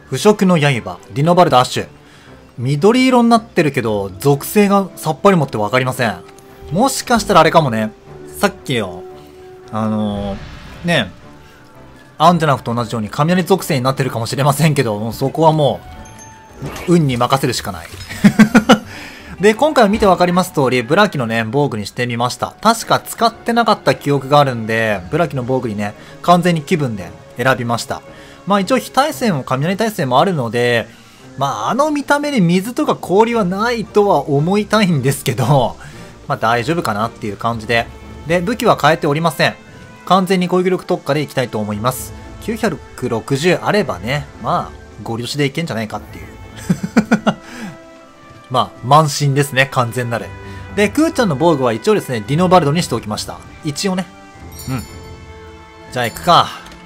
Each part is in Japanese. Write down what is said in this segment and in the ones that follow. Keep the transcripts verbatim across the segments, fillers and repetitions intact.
腐食の刃、ディノバルドアッシュ。緑色になってるけど、属性がさっぱりもってわかりません。もしかしたらあれかもね。さっきよ、あのー、ね、アンジェナフと同じように雷属性になってるかもしれませんけど、もうそこはもう、運に任せるしかない。で、今回見てわかります通り、ブラキのね、防具にしてみました。確か使ってなかった記憶があるんで、ブラキの防具にね、完全に気分で選びました。まあ一応非対戦も雷対戦もあるので、まああの見た目に水とか氷はないとは思いたいんですけど、まあ大丈夫かなっていう感じで。で、武器は変えておりません。完全に攻撃力特化でいきたいと思います。きゅうひゃくろくじゅうあればね、まあ、ゴリ押しでいけんじゃないかっていう。まあ、慢心ですね、完全なる。で、クーちゃんの防具は一応ですね、ディノバルドにしておきました。一応ね。うん。じゃあ行くか。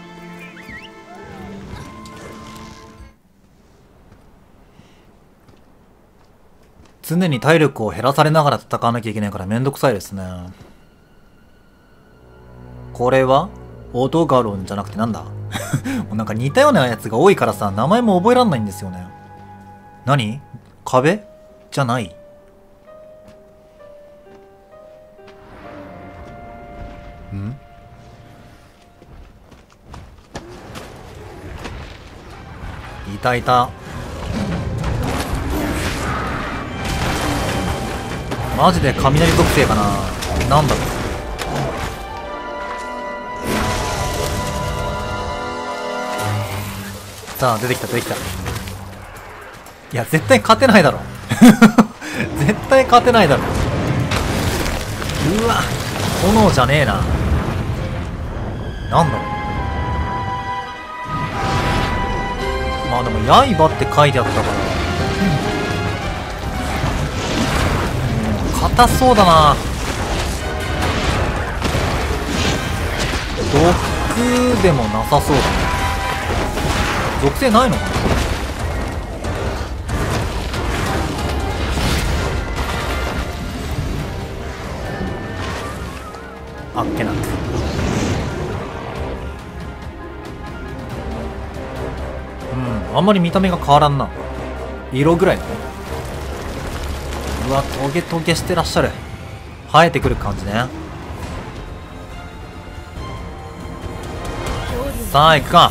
常に体力を減らされながら戦わなきゃいけないからめんどくさいですね。これはオドガロンじゃなくてなんだもうなんか似たようなやつが多いからさ、名前も覚えらんないんですよね。何？壁？じゃない。ん？いたいた。マジで雷属性かな。なんだろう。さあ出てきた出てきた。いや絶対勝てないだろ絶対勝てないだろ。うわ炎じゃねえな。なんだろう。まあでも刃って書いてあったから、うん、硬そうだな。毒でもなさそうだね。属性ないのかな。あっけなく。うん、あんまり見た目が変わらんな。色ぐらいだね。うわ、トゲトゲしてらっしゃる。生えてくる感じね。さあ行くか。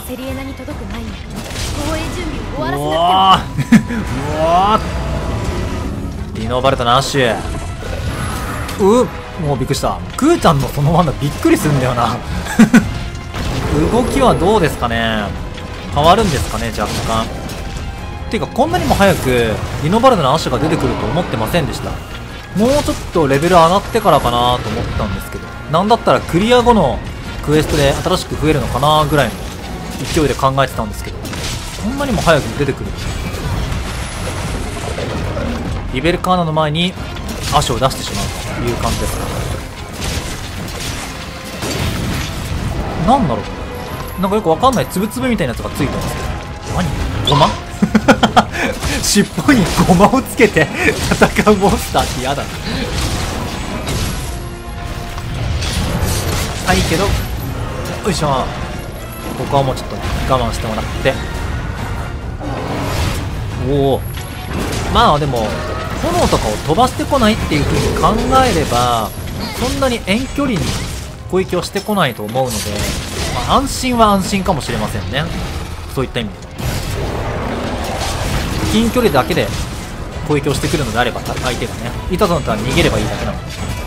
うわーうわーディノバルトのアッシュ。うもうびっくりした。クーちゃんのそのワンダびっくりするんだよな動きはどうですかね。変わるんですかね若干。ていうかこんなにも早くディノバルトのアッシュが出てくると思ってませんでした。もうちょっとレベル上がってからかなと思ったんですけど、なんだったらクリア後のクエストで新しく増えるのかなぐらいの勢いで考えてたんですけど、こんなにも早く出てくる。リベルカーナの前に足を出してしまうという感じですか。なんだろう、なんかよくわかんないつぶつぶみたいなやつがついてますけど、何ゴマ尻尾にゴマをつけて戦うモンスターって嫌だなはいけど、よいしょ。ここはもうちょっと我慢してもらって、おお、まあでも炎とかを飛ばしてこないっていう風に考えればそんなに遠距離に攻撃をしてこないと思うので、まあ、安心は安心かもしれませんね。そういった意味で近距離だけで攻撃をしてくるのであれば、相手がね痛そうだったら逃げればいいだけなので。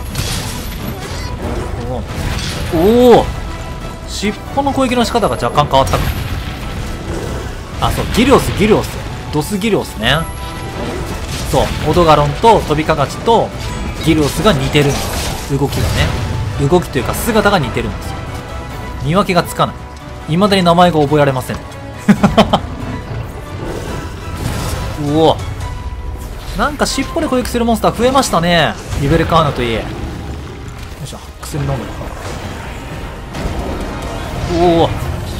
おお、尻尾の攻撃の仕方が若干変わったか。あ、そう、ギリオスギリオスドスギリオスね。そう、オドガロンと飛びかがちとギルオスが似てるんです。動きがね、動きというか姿が似てるんですよ。見分けがつかない。未だに名前が覚えられませんうお、なんか尻尾で攻撃するモンスター増えましたね。リベルカーナといえ。よいしょ、薬飲む。おお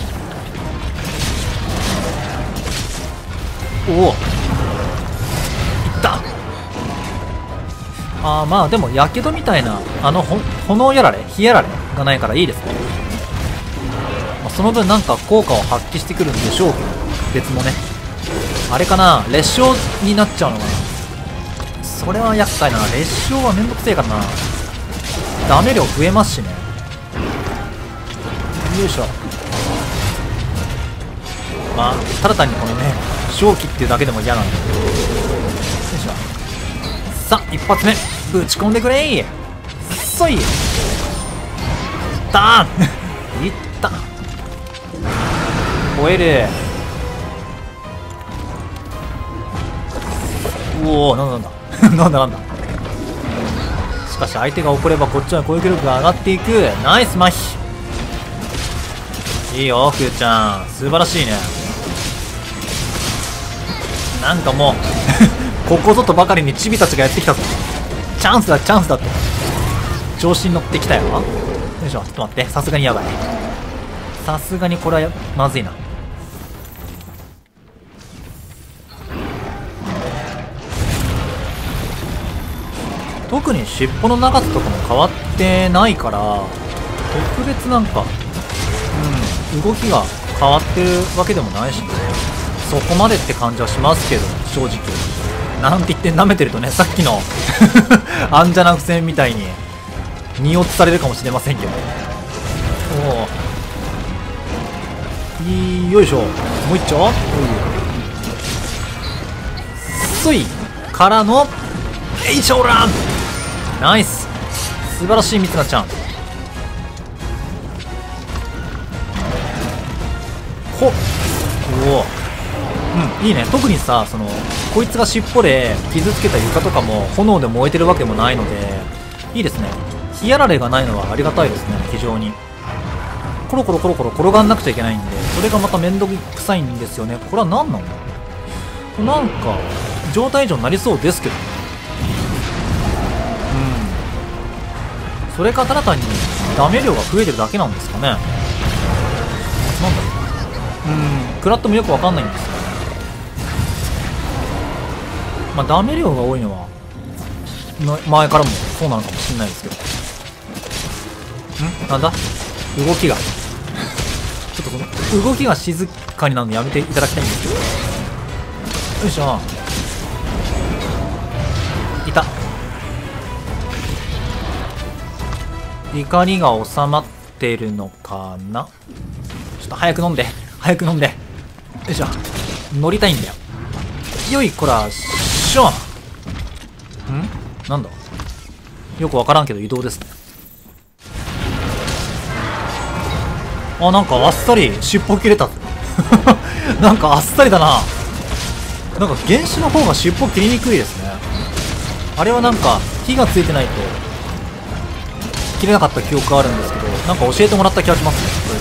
おお、あー、まあでもやけどみたいなあのほ炎やられ火やられがないからいいですね。まあ、その分なんか効果を発揮してくるんでしょうけど、別のねあれかな、列車になっちゃうのかな。それは厄介だな。列車はめんどくせえからな。ダメ量増えますしね。よいしょ。まあただ単にこのね正気っていうだけでも嫌なんで。よいしょ。さあ一発目ぶち込んでくれい。そいダーンいった吠える。おお、なんだなんだなんだなんだ。しかし相手が怒ればこっちは攻撃力が上がっていく。ナイス麻痺。いいよふーちゃん、素晴らしいね。なんかもうここぞとばかりにチビたちがやってきたぞ。チャンスだチャンスだって調子に乗ってきたよ。よいしょ。ちょっと待って、さすがにやばい。さすがにこれはまずいな。特に尻尾の長さとかも変わってないから特別なんか、うん、動きが変わってるわけでもないしね。そこまでって感じはしますけど、正直なんて言って舐めてるとね、さっきのアンジャナフ戦みたいに荷落ちされるかもしれませんけど。おお、いいよいしょ。もう一丁。そいからのエイショーラン。ナイス、素晴らしいみつなちゃん。ほっ、おお、うん、いいね。特にさ、そのこいつが尻尾で傷つけた床とかも炎で燃えてるわけもないのでいいですね。火やられがないのはありがたいですね。非常にコロコロコロコロ転がんなくちゃいけないんで、それがまた面倒くさいんですよね。これは何なの。なんか状態異常になりそうですけど、うん、それかただ単にダメ量が増えてるだけなんですかね。なんだろう、うん、クラットもよくわかんないんですよね。まあダメ量が多いのは前からもそうなのかもしれないですけど。んなんだ動きがちょっとこの動きが静かになるのやめていただきたいんですけど。よいしょ。いた。怒りが収まってるのかな。ちょっと早く飲んで早く飲んで。よいしょ。乗りたいんだよ。よいこらしょ。んなんだよくわからんけど移動ですね。あ、なんかあっさり尻尾切れたなんかあっさりだな。なんか原始の方が尻尾切りにくいですね。あれはなんか火がついてないと切れなかった記憶があるんですけど、なんか教えてもらった気がします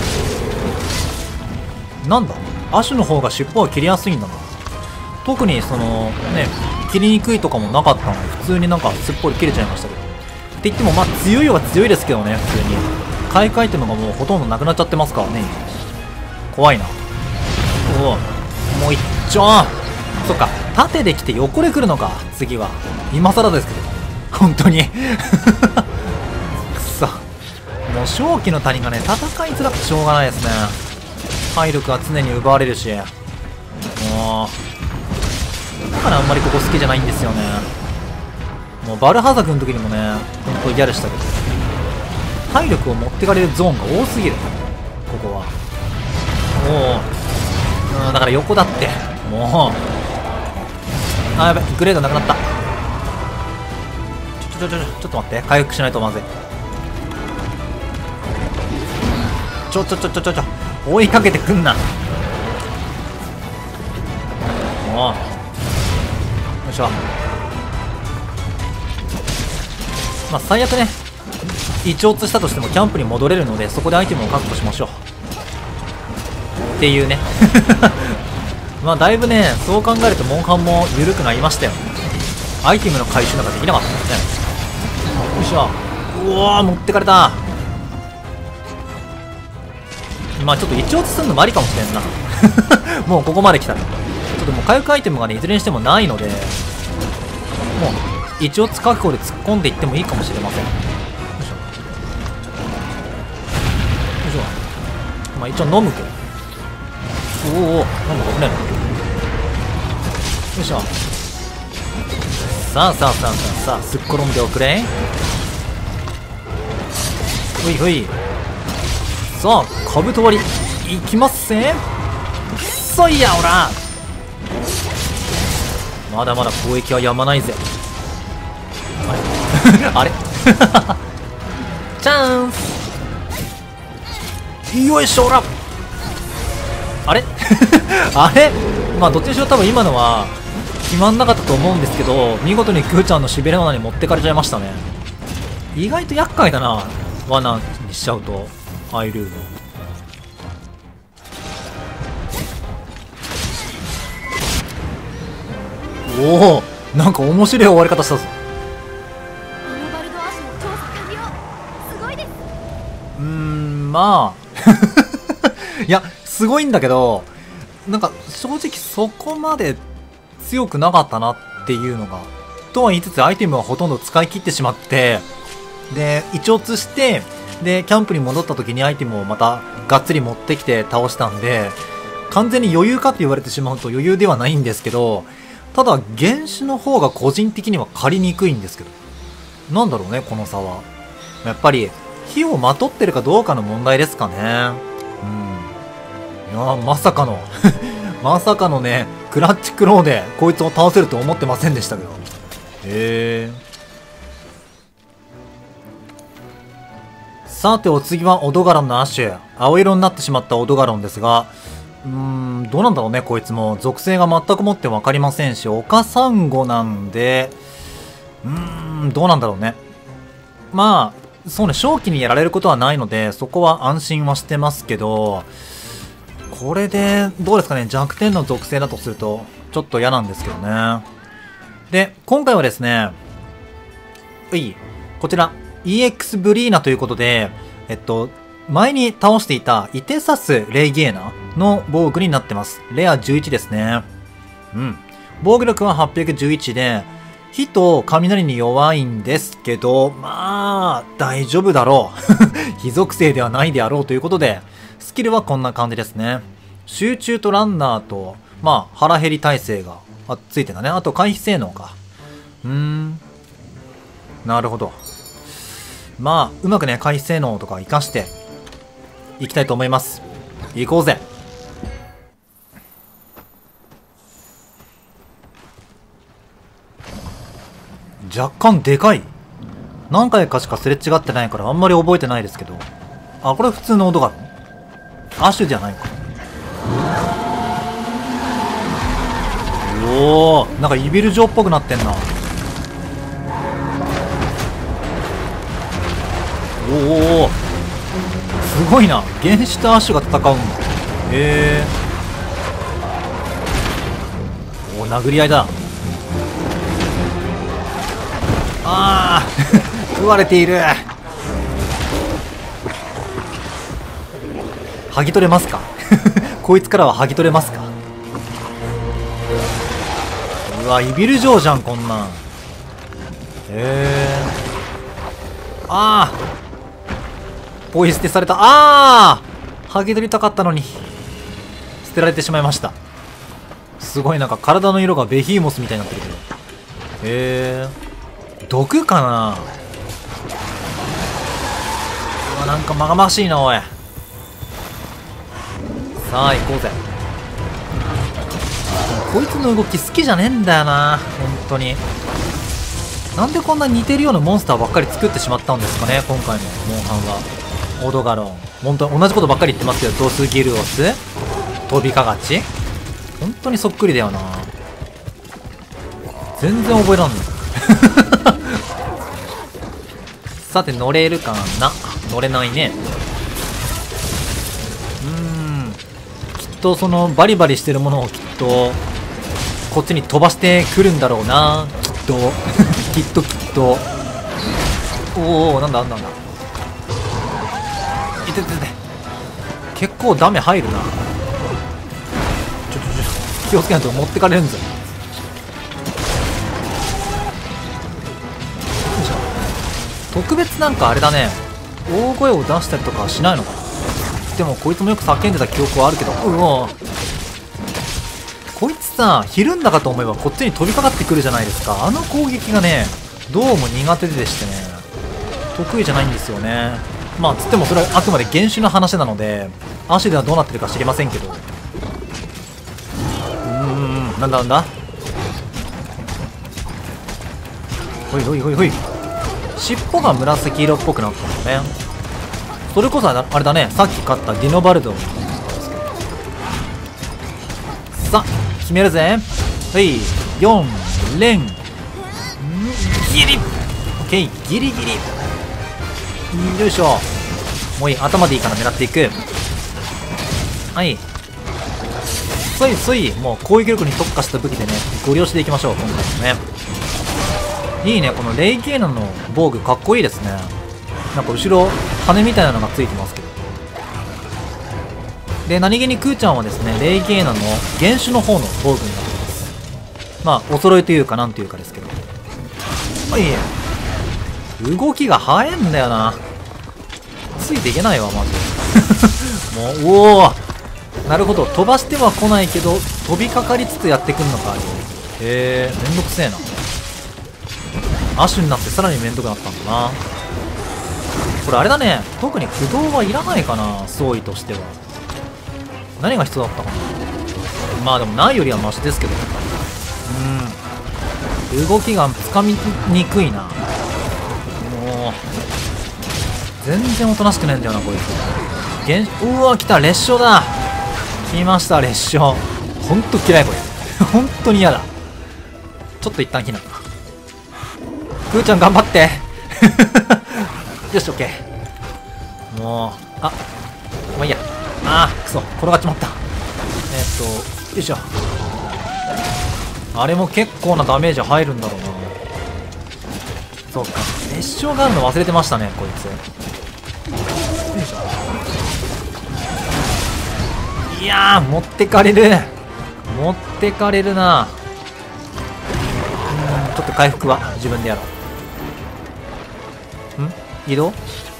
ね。なんだアシュの方が尻尾は切りやすいんだな。特にそのね切りにくいとかもなかったので普通になんかすっぽり切れちゃいましたけど。って言ってもまあ強いは強いですけどね。普通に買い替えてるのがもうほとんどなくなっちゃってますからね。怖いな。おお、もう一丁。そっか、縦で来て横で来るのか次は。今更ですけど本当にくそ、もう正気の谷がね戦いづらくてしょうがないですね。体力が常に奪われるし、もうだからあんまりここ好きじゃないんですよね。もうバルハザクの時にもね本当嫌でしたけど、体力を持ってかれるゾーンが多すぎるここは。おお、うん、だから横だってもう。あ、やべ、グレードなくなった。ちょちょちょちょちょっと待って、回復しないとまずい。ちょちょちょちょちょちょ追いかけてくんな。もうよいしょ。まあ最悪ね一落したとしてもキャンプに戻れるので、そこでアイテムを確保しましょうっていうねまあだいぶねそう考えるとモンハンも緩くなりましたよ。アイテムの回収なんかできなかったんですね。よいしょ。うわー持ってかれた。まあちょっと一落ちするのもありかもしれんなもうここまで来たらちょっともう回復アイテムがねいずれにしてもないので、もう一落ち確保で突っ込んでいってもいいかもしれません。よいしょよいしょ。まあ一応飲むけど、おおお、なんだこれね。 いしょ。さあさあさあさあさあ、すっ転んでおくれ。ほいほい。さあ、カブト割りいきますぜ。くそいやおら。まだまだ攻撃はやまないぜ。あれあれチャンス。よいしょおら。あれあれ、まあどっちにしろ多分今のは決まんなかったと思うんですけど、見事にクーちゃんのしびれ罠に持ってかれちゃいましたね。意外と厄介だな、罠にしちゃうと。アイルーム。おお、なんか面白い終わり方したぞ。うーん、まあいやすごいんだけど、なんか正直そこまで強くなかったなっていうのが、とは言いつつアイテムはほとんど使い切ってしまって、で一落して、でキャンプに戻った時にアイテムをまたがっつり持ってきて倒したんで、完全に余裕かって言われてしまうと余裕ではないんですけど、ただ原種の方が個人的には借りにくいんですけど、なんだろうねこの差は。やっぱり火をまとってるかどうかの問題ですかね。うん、いやまさかのまさかのね、クラッチクローでこいつを倒せると思ってませんでしたけど。へえ。さてお次はオドガロンのアッシュ。青色になってしまったオドガロンですが、うーん、どうなんだろうね、こいつも。属性が全くもって分かりませんし、オカサンゴなんで、うーん、どうなんだろうね。まあ、そうね、正気にやられることはないので、そこは安心はしてますけど、これで、どうですかね、弱点の属性だとすると、ちょっと嫌なんですけどね。で、今回はですね、うい、こちら、イーエックス ブリーナということで、えっと、前に倒していたイテサス・レイゲーナの防具になってます。レアじゅういちですね。うん。防具力ははっぴゃくじゅういちで、火と雷に弱いんですけど、まあ、大丈夫だろう。火属性ではないであろうということで、スキルはこんな感じですね。集中とランナーと、まあ、腹減り耐性があついてたね。あと回避性能か。うーん。なるほど。まあ、うまくね、回避性能とか活かしていきたいと思います。行こうぜ。若干でかい。何回かしかすれ違ってないからあんまり覚えてないですけど。あ、これ普通のオドガロン？アッシュじゃないか。おお、なんかイビル城っぽくなってんな。おお、すごいな。原始とアッシュが戦うんだ。へえ。おお、殴り合いだ。ああ食われている。剥ぎ取れますかこいつからは剥ぎ取れますか。うわ、イビル城じゃんこんなん。へえ。ああ、ポイ捨てされた。ああ、剥ぎ取りたかったのに捨てられてしまいました。すごい、なんか体の色がベヒーモスみたいになってるけど。へえ。毒かな。うわ、なんかまがましいなおい。さあ行こうぜ。こいつの動き好きじゃねえんだよな本当に。なんでこんな似てるようなモンスターばっかり作ってしまったんですかね今回のモンハンは。オドガロン、本当同じことばっかり言ってますけど、ドスギルオス、トビカガチ、本当にそっくりだよな。全然覚えらんないさて乗れるかな。乗れないね。うーん、きっとそのバリバリしてるものをきっとこっちに飛ばしてくるんだろうなきっときっときっと。おお、なんだなんだなんだ。いててて、結構ダメ入るな。ちょちょちょ気をつけないと持ってかれるんぞ。特別なんかあれだね、大声を出したりとかはしないのかな。でもこいつもよく叫んでた記憶はあるけど、うわこいつさ、ひるんだかと思えばこっちに飛びかかってくるじゃないですか。あの攻撃がね、どうも苦手でしてね、得意じゃないんですよね。まあつってもそれはあくまで原種の話なので、アシュではどうなってるか知りませんけど。うーん、なんだなんだ、ほいほいほいほい。尻尾が紫色っぽくなったのね。それこそあれだね、さっき勝ったディノバルド。さあ決めるぜ。はい、よん連ギリ、オッケー、ギリギリ、よいしょ。もういい、頭でいいから狙っていく。はい、そいそい。もう攻撃力に特化した武器でね、ご利用していきましょう今回もね。いいね、このレイケーナの防具かっこいいですね。なんか後ろ羽みたいなのがついてますけど。で何気にクーちゃんはですね、レイケーナの原種の方の防具になってます。まあお揃いというかなんというかですけど。はい、動きが速いんだよな。ついていけないわマジでもう、おお、なるほど、飛ばしては来ないけど飛びかかりつつやってくんのか。へえ、めんどくせえな。アッシュになってさらにめんどくなったんだな。これあれだね、特に不動はいらないかな、装備としては。何が必要だったかな。まあでもないよりはマシですけど。うん、動きがつかみにくいな。もう全然おとなしくないんだよなこいつ。現うわ、来た、列車だ。来ました列車。ほんと嫌いこれ本当に嫌だ。ちょっと一旦避難。クーちゃん頑張ってよし、オッケー。もう、あ、まあいいや。あー、くそ、転がっちまった。えー、っと、よいしょ。あれも結構なダメージ入るんだろうな。そうか、熱唱があるの忘れてましたね、こいつ。よいしょ。いやー、持ってかれる。持ってかれるな。うん、ちょっと回復は自分でやろう。ん、移動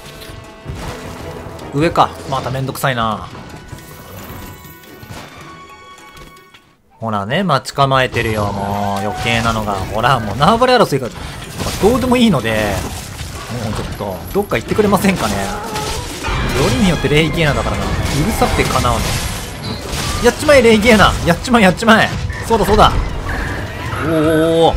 上か。まためんどくさいな。ほらね、待ち構えてるよ。もう余計なのが。ほら、もう縄張り争いがどうでもいいので、もうちょっとどっか行ってくれませんかね。よりによってレイゲーナだからな。うるさくてかなわない。やっちまえレイゲーナ、やっちまえやっちまえ。そうだそうだ。おお、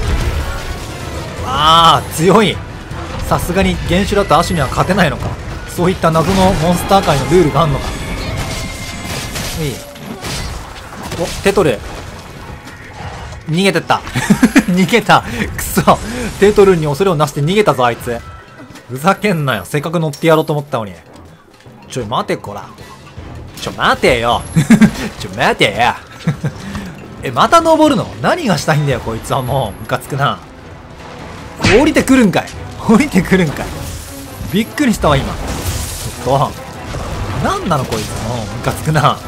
ああ強い。さすがに原種だとアシュには勝てないのか。そういった謎のモンスター界のルールがあんのか。いい。お、テトル逃げてった逃げた。くそ、テトルに恐れをなして逃げたぞあいつ。ふざけんなよ、せっかく乗ってやろうと思ったのに。ちょい待てこら。ちょ待てよちょ待てよえ、また登るの？何がしたいんだよこいつは。もうムカつくな。降りてくるんかい、降りてくるんかい。びっくりしたわ今。ちょっと何なのこいつ。もうムカつくな。さ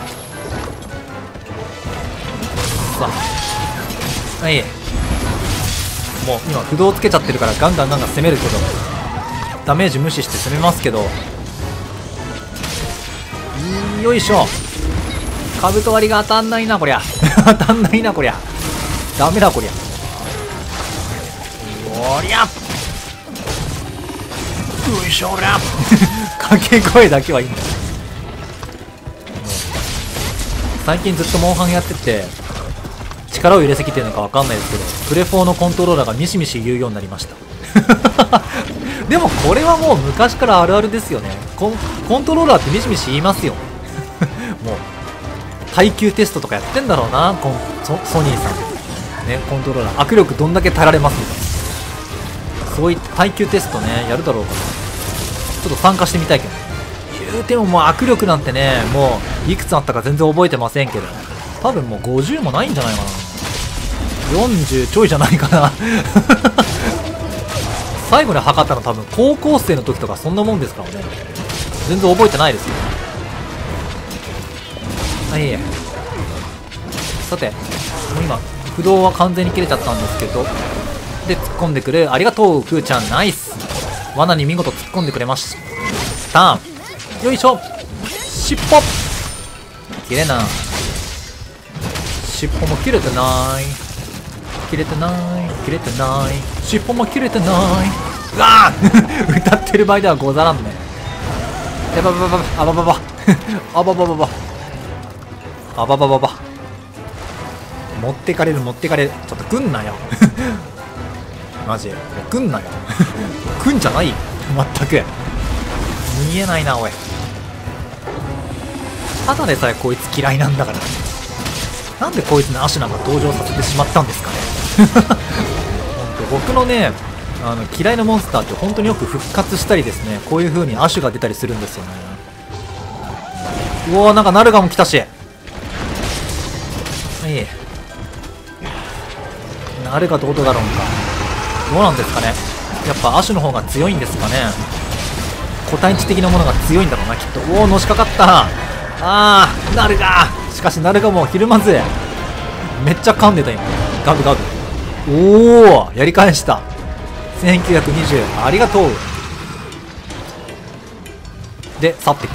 あ、はい、もう今不動つけちゃってるからガンガンガンガン攻めるけど、ダメージ無視して攻めますけど。よいしょ。カブト割りが当たんないなこりゃ当たんないなこりゃ。ダメだこりゃ。おりゃ、よいしょ。おりゃ掛け声だけはいいんだ。最近ずっとモンハンやってて力を入れすぎてるのかわかんないですけど、プレフォーのコントローラーがミシミシ言うようになりましたでもこれはもう昔からあるあるですよね。コン、コントローラーってミシミシ言いますよもう耐久テストとかやってんだろうな、コン ソ, ソニーさんね。コントローラー握力どんだけ耐えられますみたいな、そういった耐久テストねやるだろうかな。ちょっと参加してみたいけど、言うてももう握力なんてね、もういくつあったか全然覚えてませんけど、多分もうごじゅうもないんじゃないかな。よんじゅうちょいじゃないかな最後に測ったの多分高校生の時とかそんなもんですからね。全然覚えてないですよ。はい、さてもう今不動は完全に切れちゃったんですけど、で突っ込んでくる。ありがとうクーちゃん、ナイス。罠に見事突っ込んでくれました。よいしょ。尻尾きれいな。 尻尾も切れてない。切れてない切れてない。尻尾も切れてない。うわー歌ってる場合ではござらんね。やばばばばあばばばあばばばばあばばばば持ってかれる持ってかれる。ちょっと来んなよマジ来んなよ来んじゃないよ全く見えないなおい。ただでさえこいつ嫌いなんだから、なんでこいつのアシュなんか登場させてしまったんですかね本当僕のねあの嫌いなモンスターって本当によく復活したりですね、こういう風にアシュが出たりするんですよね。うおー、なんかナルガも来たし、いいナルガどうだろうか。どうなんですかね、やっぱアシュの方が強いんですかね。個体値的なものが強いんだろうなきっと。おお、のしかかった。あーナルガー、しかしナルガもひるまずめっちゃ噛んでた今、ガブガブ。おお、やり返した。せんきゅうひゃくにじゅう、ありがとう。で去っていく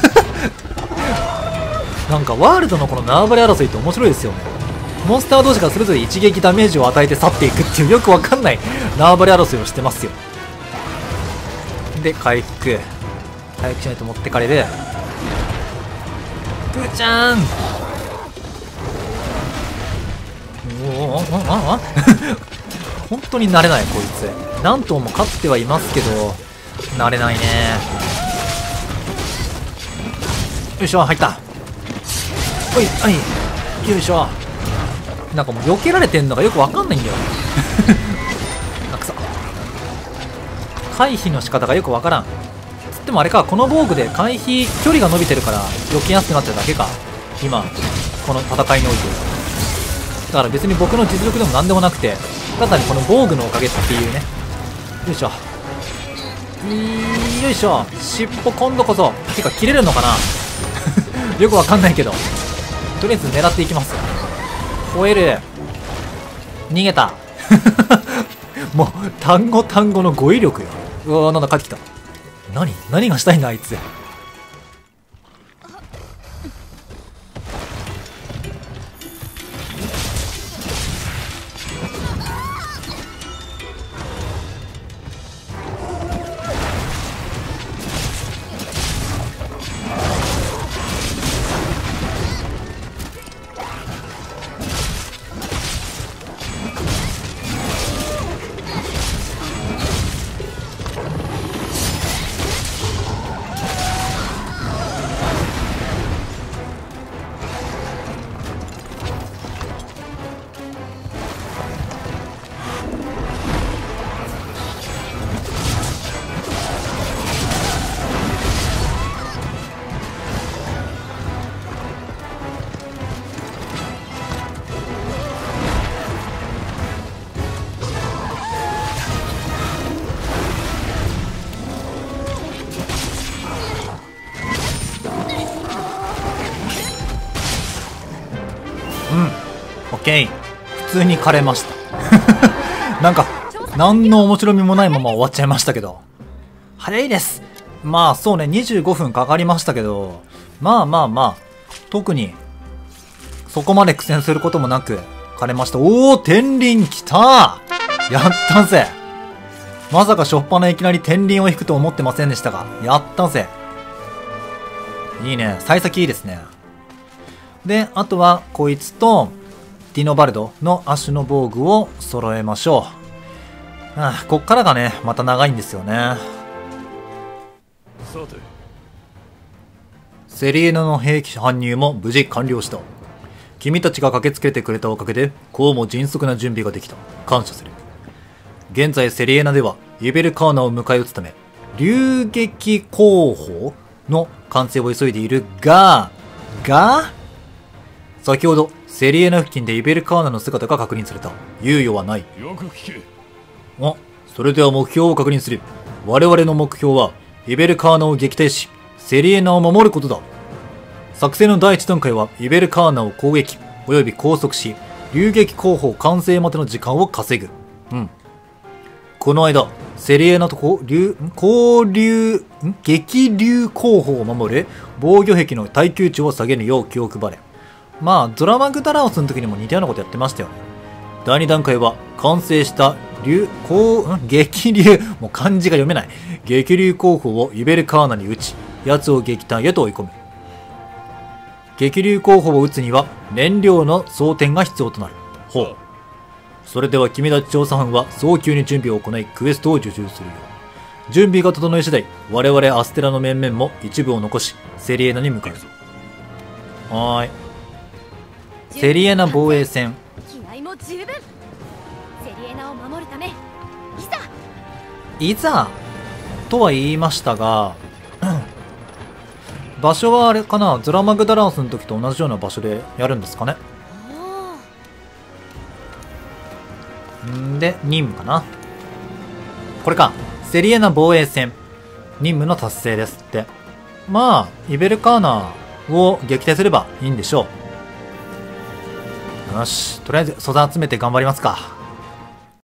なんかワールドのこの縄張り争いって面白いですよね。モンスター同士がそれぞれ一撃ダメージを与えて去っていくっていうよくわかんない縄張り争いをしてますよ。で回復回復しないと持ってかれる。ぐーちゃんおおああ本当に慣れないこいつ。何頭も勝ってはいますけど慣れないね。よいしょ入った。おいはいよいしょ。なんかもう避けられてんのがよくわかんないんだよあくそ回避の仕方がよくわからん。つってもあれか、この防具で回避距離が伸びてるから避けやすくなってるだけか今この戦いにおいて。だから別に僕の実力でも何でもなくて、ただにこの防具のおかげっていうね。よいしょよいしょ。尻尾今度こそてか切れるのかなよくわかんないけどとりあえず狙っていきます。吠える逃げたもう単語単語の語彙力よ。うわーなんだ帰ってきた。何何がしたいんだあいつ。オッケー、普通に枯れましたなんか何の面白みもないまま終わっちゃいましたけど、早いです。まあそうね、にじゅうごふんかかりましたけど、まあまあまあ特にそこまで苦戦することもなく枯れました。おお、天輪きたー、やったぜ。まさか初っ端いきなり天輪を引くと思ってませんでしたが、やったぜ。いいね、幸先いいですね。であとはこいつとディノバルドのアシュの防具を揃えましょう。はあ、こっからがねまた長いんですよね。セリエナの兵器搬入も無事完了した。君たちが駆けつけてくれたおかげでこうも迅速な準備ができた。感謝する。現在セリエナではイベルカーナを迎え撃つため流撃候補の完成を急いでいるがが先ほどセリエナ付近でイベルカーナの姿が確認された。猶予はない。よく聞け。あ、それでは目標を確認する。我々の目標はイベルカーナを撃退しセリエナを守ることだ。作戦の第一段階はイベルカーナを攻撃および拘束し流撃候補完成までの時間を稼ぐ。うん。この間セリエナと交流交流激流候補を守る防御壁の耐久値を下げるよう気を配れ。 まあ、ドラマグダラオスの時にも似たようなことやってましたよね。だいに段階は、完成した流、こう、ん激流、もう漢字が読めない。激流候補をイベルカーナに撃ち、奴を撃退へと追い込む。激流候補を撃つには、燃料の装填が必要となる。ほう。それでは君たち調査班は早急に準備を行い、クエストを受注するよ。準備が整い次第、我々アステラの面々も一部を残し、セリエナに向かう。はーい。セリエナ防衛戦。 気合も十分。セリエナを守るため、いざいざとは言いましたが、場所はあれかな、ズラマグダラオスの時と同じような場所でやるんですかね。んで、任務かな。これか。セリエナ防衛戦。任務の達成ですって。まあ、イベルカーナを撃退すればいいんでしょう。よし、とりあえず素材集めて頑張りますか。